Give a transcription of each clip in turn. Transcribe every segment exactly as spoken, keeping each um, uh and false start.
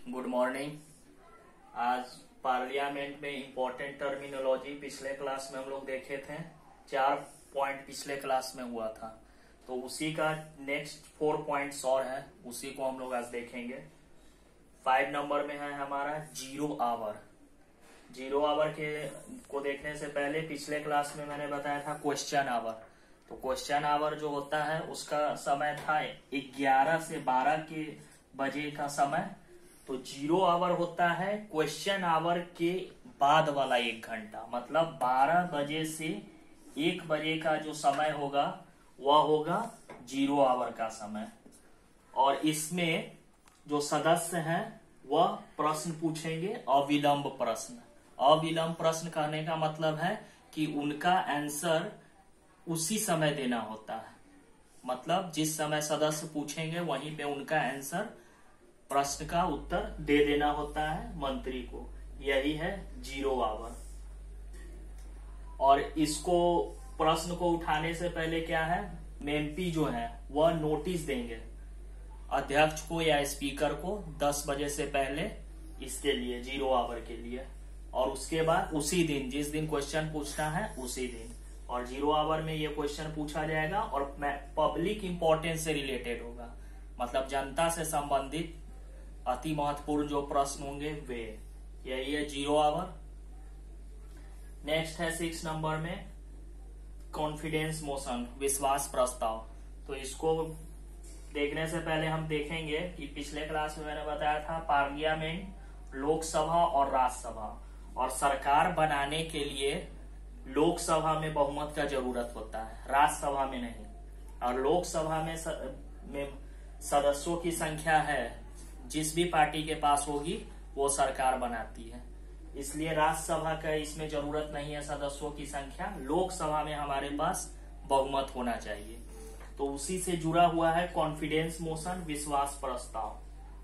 Good morning. आज parliament में important terminology पिछले क्लास में हम लोग देखे थे, चार पॉइंट पिछले क्लास में हुआ था, तो उसी का नेक्स्ट फोर पॉइंट्स और हैं, उसी को हम लोग आज देखेंगे। फाइव नंबर में है हमारा जीरो आवर। जीरो आवर के को देखने से पहले पिछले क्लास में मैंने बताया था क्वेश्चन आवर। तो क्वेश्चन आवर जो होता है उसका समय था ग्यारह से बारह के बजे का समय। तो जीरो आवर होता है क्वेश्चन आवर के बाद वाला एक घंटा, मतलब बारह बजे से एक बजे का जो समय होगा वह होगा जीरो आवर का समय। और इसमें जो सदस्य हैं वह प्रश्न पूछेंगे, अविलंब प्रश्न। अविलंब प्रश्न कहने का मतलब है कि उनका आंसर उसी समय देना होता है, मतलब जिस समय सदस्य पूछेंगे वहीं पे उनका आंसर, प्रश्न का उत्तर दे देना होता है मंत्री को। यही है जीरो आवर। और इसको प्रश्न को उठाने से पहले क्या है, एमपी जो है वह नोटिस देंगे अध्यक्ष को या स्पीकर को दस बजे से पहले, इसके लिए जीरो आवर के लिए। और उसके बाद उसी दिन, जिस दिन क्वेश्चन पूछना है उसी दिन, और जीरो आवर में ये क्वेश्चन पूछा जाएगा और पब्लिक इंपॉर्टेंस से रिलेटेड होगा, मतलब जनता से संबंधित अति महत्वपूर्ण जो प्रश्न होंगे वे। यही है जीरो आवर। नेक्स्ट है सिक्स नंबर में कॉन्फिडेंस मोशन, विश्वास प्रस्ताव। तो इसको देखने से पहले हम देखेंगे कि पिछले क्लास में मैंने बताया था पार्लियामेंट, लोकसभा और राज्यसभा, और सरकार बनाने के लिए लोकसभा में बहुमत का जरूरत होता है, राज्यसभा में नहीं। और लोकसभा में, स, में सदस्यों की संख्या है जिस भी पार्टी के पास होगी वो सरकार बनाती है, इसलिए राज्यसभा का इसमें जरूरत नहीं है सदस्यों की संख्या। लोकसभा में हमारे पास बहुमत होना चाहिए। तो उसी से जुड़ा हुआ है कॉन्फिडेंस मोशन, विश्वास प्रस्ताव।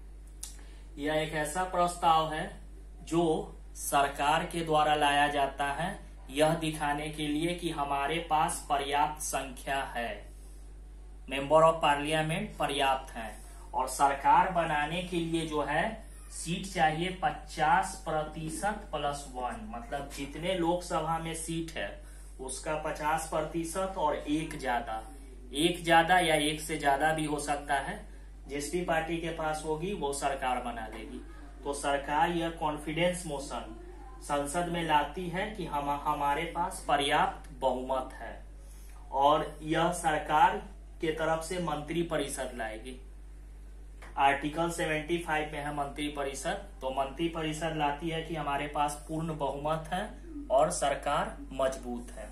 यह एक ऐसा प्रस्ताव है जो सरकार के द्वारा लाया जाता है, यह दिखाने के लिए कि हमारे पास पर्याप्त संख्या है, मेंबर ऑफ पार्लियामेंट पर्याप्त है। और सरकार बनाने के लिए जो है सीट चाहिए पचास प्रतिशत प्लस वन, मतलब जितने लोकसभा में सीट है उसका पचास प्रतिशत और एक ज्यादा, एक ज्यादा या एक से ज्यादा भी हो सकता है। जिस भी पार्टी के पास होगी वो सरकार बना लेगी। तो सरकार यह कॉन्फिडेंस मोशन संसद में लाती है कि हम हमारे पास पर्याप्त बहुमत है, और यह सरकार के तरफ से मंत्री परिषद लाएगी। आर्टिकल पचहत्तर में है मंत्री परिषद। तो मंत्री परिषद लाती है कि हमारे पास पूर्ण बहुमत है और सरकार मजबूत है।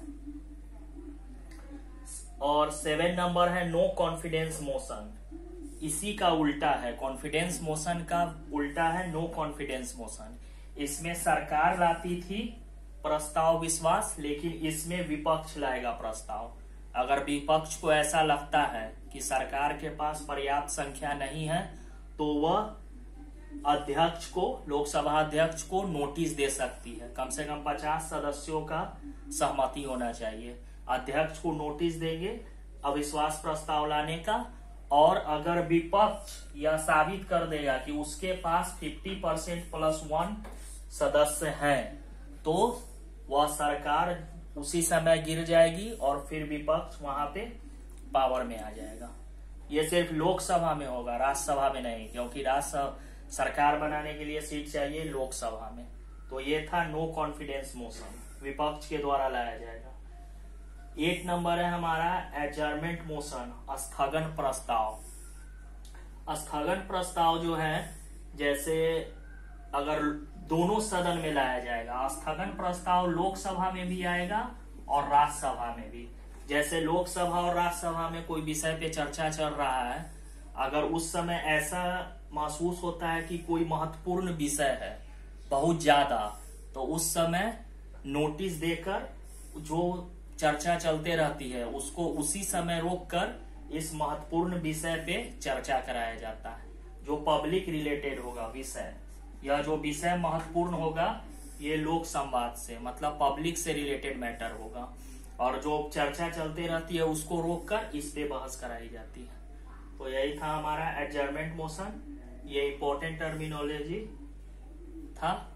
और सेवन नंबर है नो कॉन्फिडेंस मोशन। इसी का उल्टा है, कॉन्फिडेंस मोशन का उल्टा है नो कॉन्फिडेंस मोशन। इसमें सरकार लाती थी प्रस्ताव विश्वास, लेकिन इसमें विपक्ष लाएगा प्रस्ताव। अगर विपक्ष को ऐसा लगता है कि सरकार के पास पर्याप्त संख्या नहीं है तो वह अध्यक्ष को, लोकसभा अध्यक्ष को नोटिस दे सकती है। कम से कम पचास सदस्यों का सहमति होना चाहिए। अध्यक्ष को नोटिस देंगे अविश्वास प्रस्ताव लाने का, और अगर विपक्ष यह साबित कर देगा कि उसके पास पचास परसेंट प्लस वन सदस्य हैं तो वह सरकार उसी समय गिर जाएगी और फिर विपक्ष वहां पे पावर में आ जाएगा। ये सिर्फ लोकसभा में होगा, राज्यसभा में नहीं, क्योंकि राज्य सरकार बनाने के लिए सीट चाहिए लोकसभा में। तो ये था नो कॉन्फिडेंस मोशन, विपक्ष के द्वारा लाया जाएगा। एक नंबर है हमारा एडजर्नमेंट मोशन, स्थगन प्रस्ताव। स्थगन प्रस्ताव जो है, जैसे अगर दोनों सदन में लाया जाएगा, स्थगन प्रस्ताव लोकसभा में भी आएगा और राज्यसभा में भी। जैसे लोकसभा और राज्यसभा में कोई विषय पे चर्चा चल रहा है, अगर उस समय ऐसा महसूस होता है कि कोई महत्वपूर्ण विषय है बहुत ज्यादा, तो उस समय नोटिस देकर जो चर्चा चलते रहती है उसको उसी समय रोककर इस महत्वपूर्ण विषय पे चर्चा कराया जाता है, जो पब्लिक रिलेटेड होगा विषय। यह जो विषय महत्वपूर्ण होगा ये लोक संवाद से, मतलब पब्लिक से रिलेटेड मैटर होगा, और जो चर्चा चलते रहती है उसको रोककर इस पे बहस कराई जाती है। तो यही था हमारा एडजर्नमेंट मोशन। ये इंपॉर्टेंट टर्मिनोलॉजी था।